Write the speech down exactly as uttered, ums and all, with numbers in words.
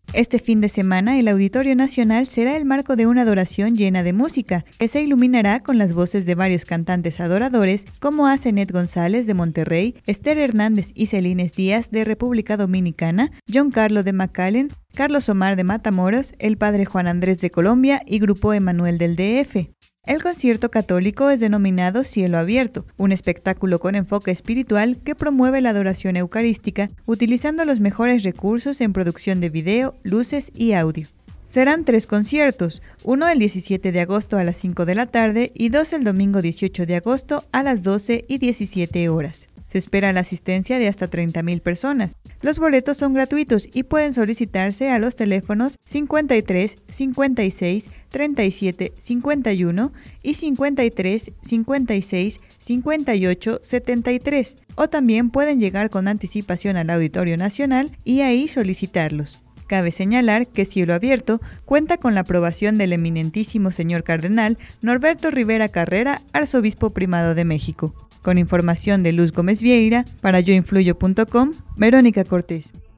Este fin de semana, el Auditorio Nacional será el marco de una adoración llena de música, que se iluminará con las voces de varios cantantes adoradores, como Azenet González de Monterrey, Esther Hernández y Celines Díaz de República Dominicana, John Carlo de McAllen, Carlos Omar de Matamoros, el Padre Juan Andrés de Colombia y Grupo Emanuel del D F. El concierto católico es denominado Cielo Abierto, un espectáculo con enfoque espiritual que promueve la adoración eucarística utilizando los mejores recursos en producción de video, luces y audio. Serán tres conciertos, uno el diecisiete de agosto a las cinco de la tarde y dos el domingo dieciocho de agosto a las doce y diecisiete horas. Se espera la asistencia de hasta treinta mil personas. Los boletos son gratuitos y pueden solicitarse a los teléfonos cincuenta y tres, cincuenta y seis, treinta y siete, cincuenta y uno y cincuenta y tres, cincuenta y seis, cincuenta y ocho, setenta y tres, o también pueden llegar con anticipación al Auditorio Nacional y ahí solicitarlos. Cabe señalar que Cielo Abierto cuenta con la aprobación del eminentísimo señor cardenal Norberto Rivera Carrera, arzobispo primado de México. Con información de Luz Gómez Vieira, para yo influyo punto com, Verónica Cortés.